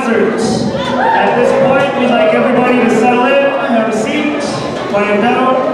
concert. At this point, we'd like everybody to settle in, have a seat, quiet down.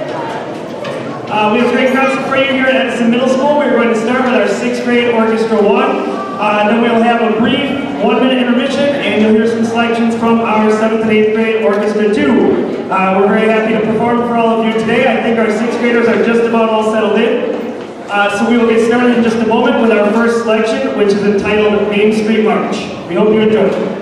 We have a great concert for you here at Edison Middle School. We're going to start with our 6th grade Orchestra 1. Then we'll have a brief 1-minute intermission, and you'll hear some selections from our 7th and 8th grade Orchestra 2. We're very happy to perform for all of you today. I think our 6th graders are just about all settled in. So we will get started in just a moment with our first selection, which is entitled Main Street March. We hope you enjoy it.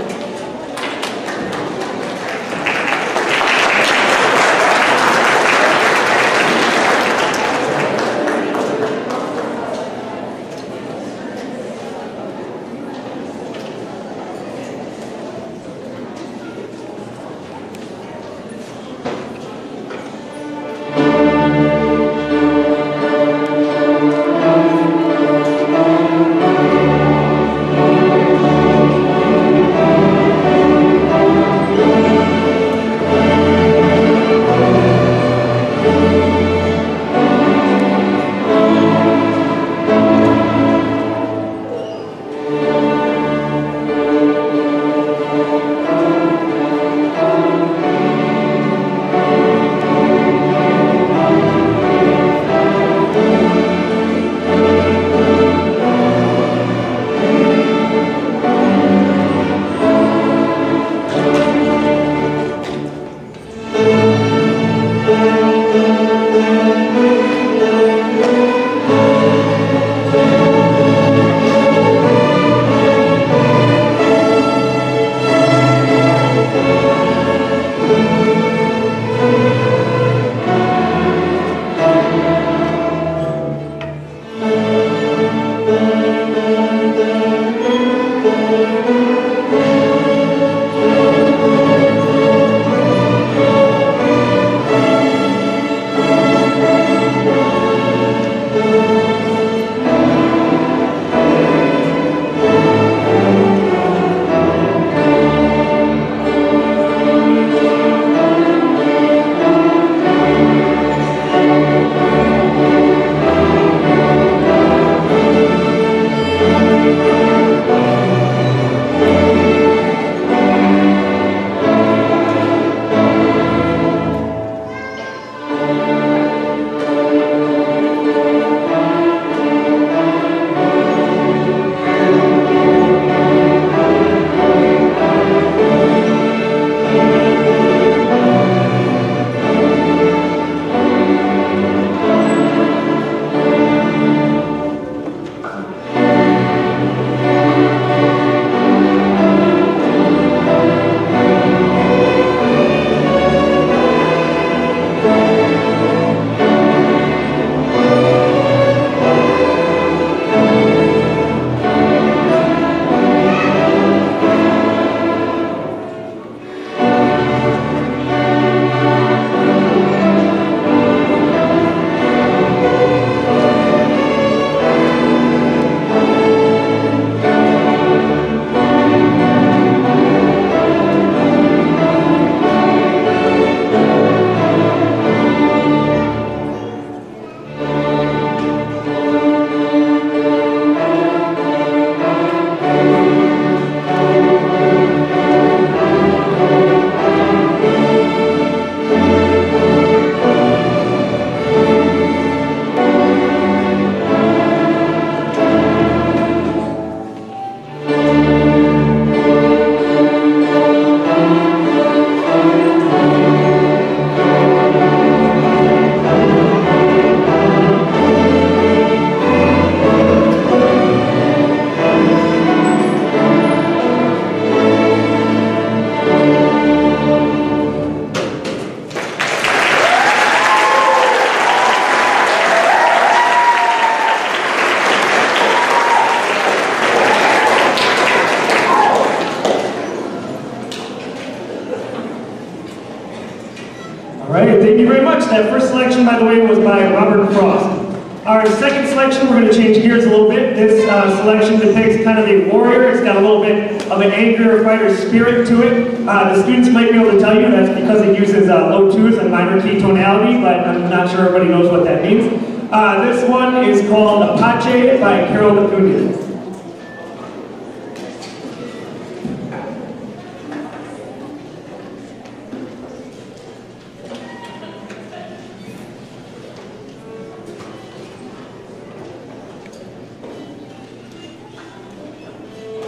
Thank you very much. That first selection, by the way, was by Robert Frost. Our second selection, we're going to change gears a little bit. This selection depicts kind of a warrior. It's got a little bit of an angry fighter spirit to it. The students might be able to tell you that's because it uses low twos and minor key tonality, but I'm not sure everybody knows what that means. This one is called Apache by Carol Acuna.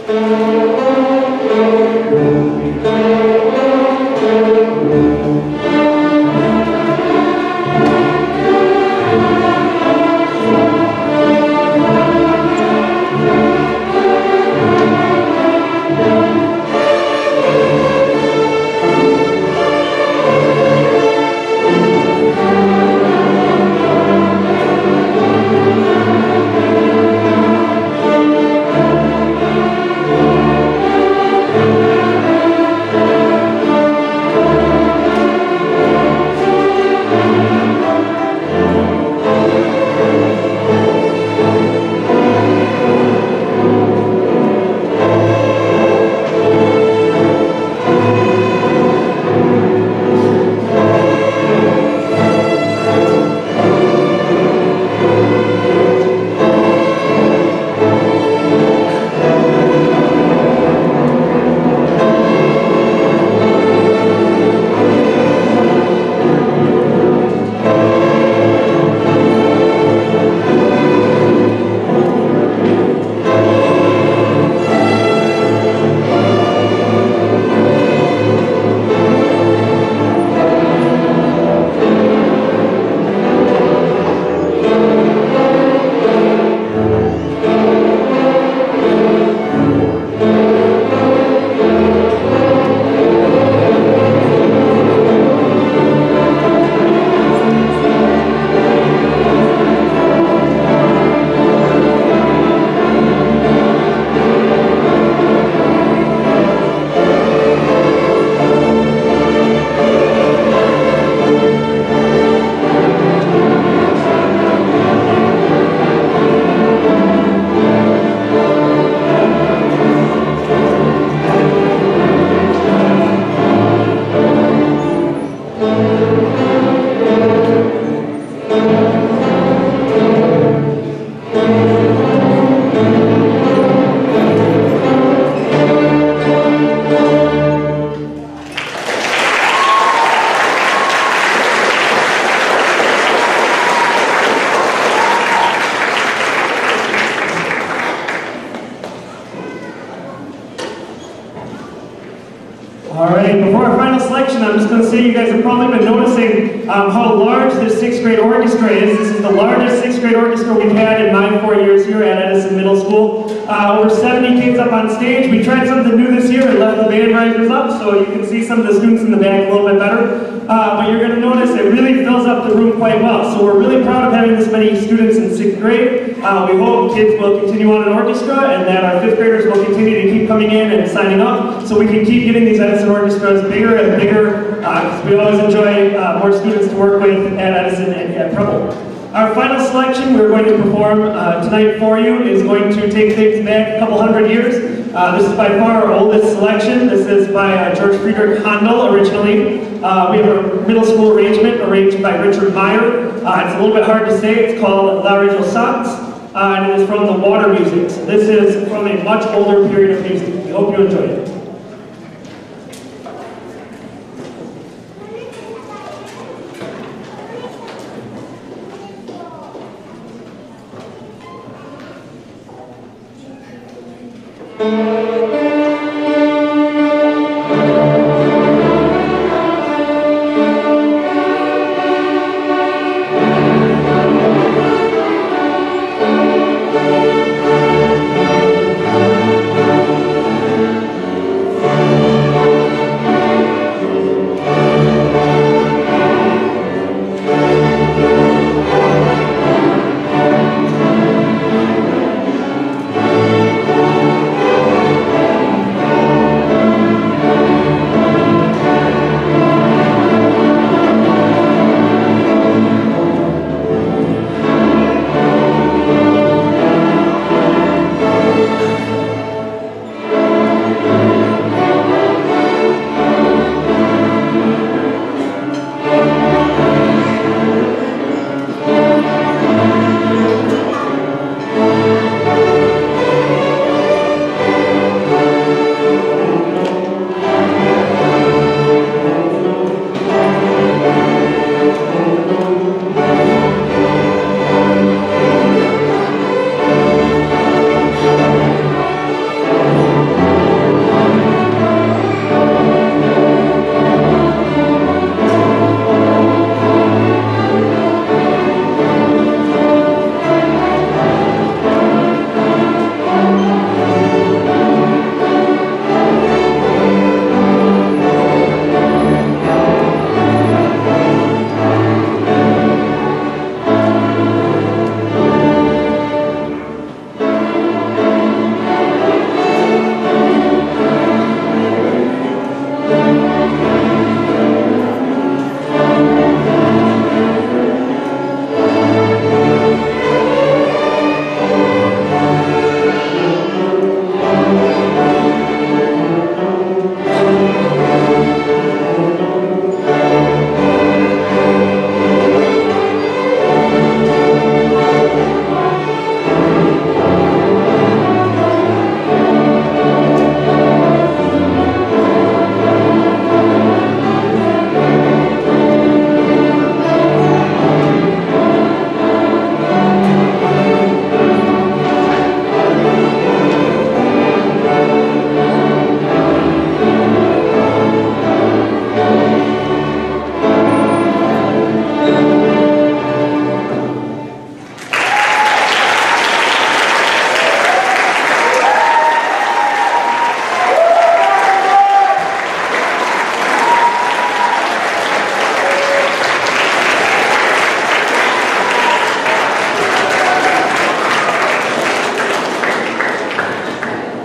All right, before our final selection, I'm just going to say you guys have probably been noticing how large this 6th grade orchestra is. This is the largest 6th grade orchestra we've had in my 4 years here at Edison Middle School. Over 70 kids up on stage. We tried something new this year and left the band risers up so you can see some of the students in the back a little bit better. But you're going to notice it really fills up the room quite well. So we're really proud of having this many students in 6th grade. We hope kids will continue on in orchestra and that our 5th graders will continue to keep coming in and signing up so we can keep getting these Edison orchestras bigger and bigger because we always enjoy more students to work with at Edison and at Preble. Our final selection we're going to perform tonight for you is going to take things back a couple hundred years. This is by far our oldest selection. This is by George Friedrich Handel originally. We have a middle school arrangement arranged by Richard Meyer. It's a little bit hard to say. It's called La Renaissance, and it is from the Water Music. So this is from a much older period of music. We hope you enjoy it.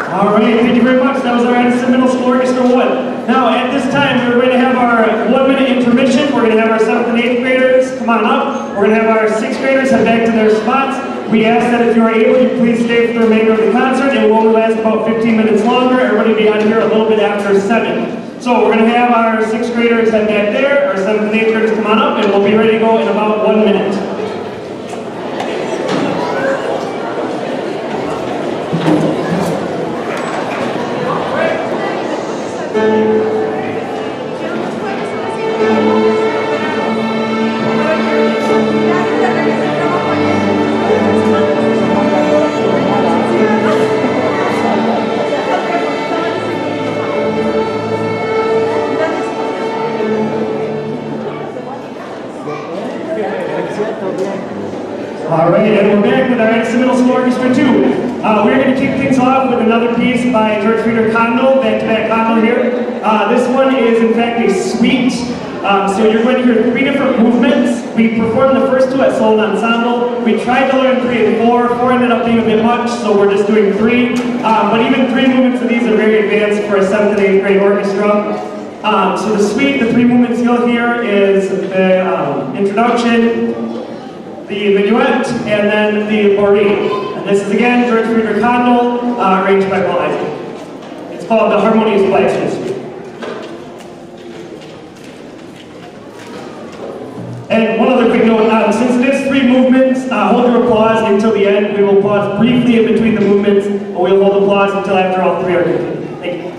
All right, thank you very much. That was our Edison Middle School Orchestra 1. Now, at this time, we're going to have our 1-minute intermission. We're going to have our 7th and 8th graders come on up. We're going to have our 6th graders head back to their spots. We ask that if you are able, you please stay for the remainder of the concert. It will only last about 15 minutes longer. Everybody will be out here a little bit after 7. So we're going to have our 6th graders head back there. Our 7th and 8th graders come on up, and we'll be ready to go in about 1 minute. Alright, and we're back with our Edison Middle School Orchestra 2. We're going to kick things off with another piece by George Friedrich Handel, back-to-back Handel here. This one is in fact a suite, so you're going to hear 3 different movements. We performed the first 2 at solo ensemble. We tried to learn 3 and 4. 4 ended up being a bit much, so we're just doing 3. But even 3 movements of these are very advanced for a 7th and 8th grade orchestra. So the suite, the 3 movements you'll hear is the introduction, the minuet, and then the Bourrée. And this is again George Friedrich Handel, arranged by Paul Isaac. It's called the Harmonious Blacksmith Suite. And one other quick note, since it is 3 movements, hold your applause until the end. We will pause briefly in between the movements, but we'll hold applause until after all 3 are completed. Thank you.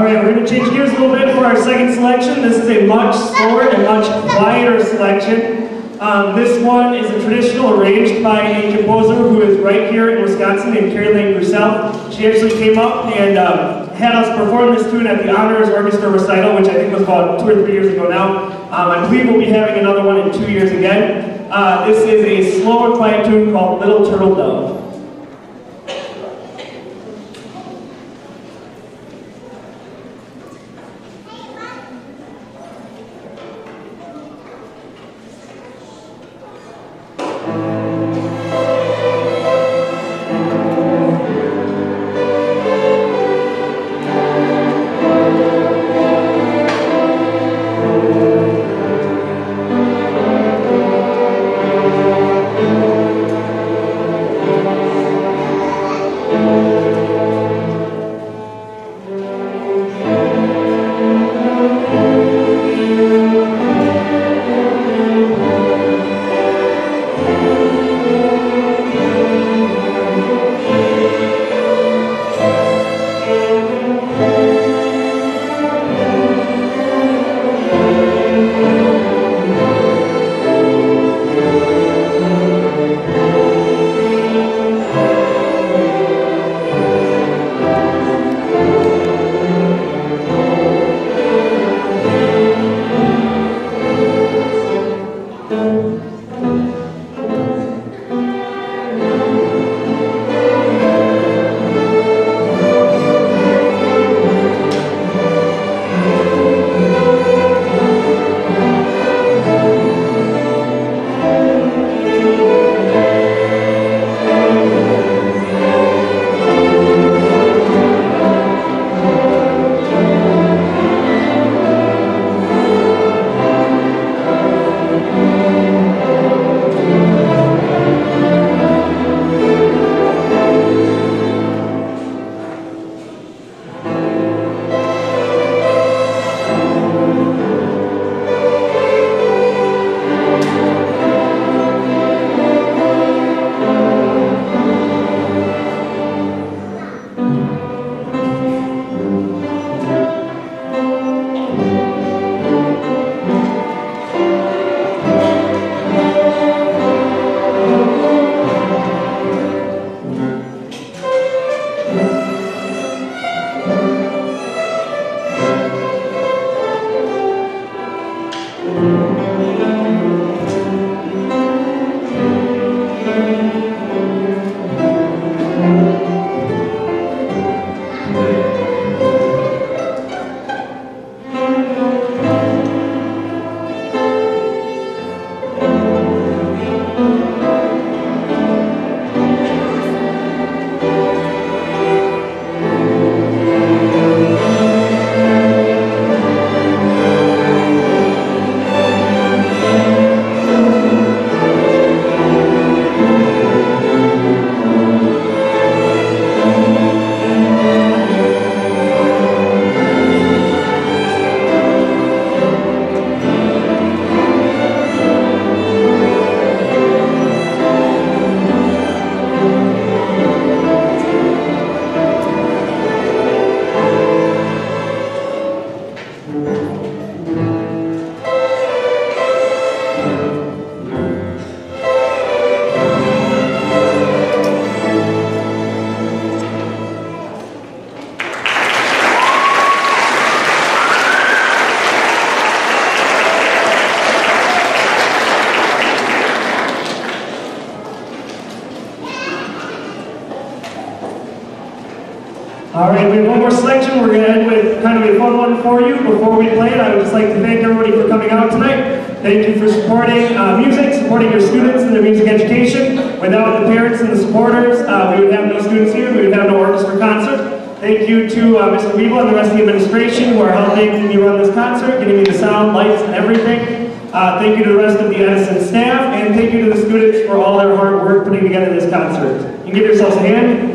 Alright, we're going to change gears a little bit for our second selection. This is a much slower and much quieter selection. This one is a traditional arranged by a composer who is right here in Wisconsin named Caroline Roussel. She actually came up and had us perform this tune at the Honors Orchestra recital, which I think was about 2 or 3 years ago now. I believe we'll be having another one in 2 years again. This is a slow and quiet tune called Little Turtle Dove. All right, we have one more selection. We're going to end with kind of a fun one for you. Before we play it, I would just like to thank everybody for coming out tonight. Thank you for supporting music, supporting your students in their music education. Without the parents and the supporters, we would have no students here, we would have no orchestra concert. Thank you to Mr. Weeble and the rest of the administration who are helping me run this concert, getting me the sound, lights, and everything. Thank you to the rest of the Edison staff, and thank you to the students for all their hard work putting together this concert. You can give yourselves a hand.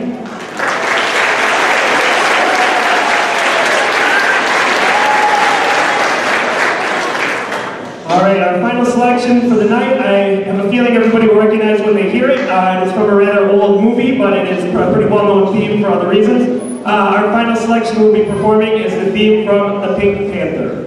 Alright, our final selection for the night, I have a feeling everybody will recognize when they hear it. It's from a rather old movie, but it is a pretty well-known theme for other reasons. Our final selection we'll be performing is the theme from The Pink Panther.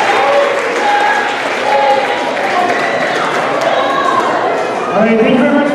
All right, thank you very much.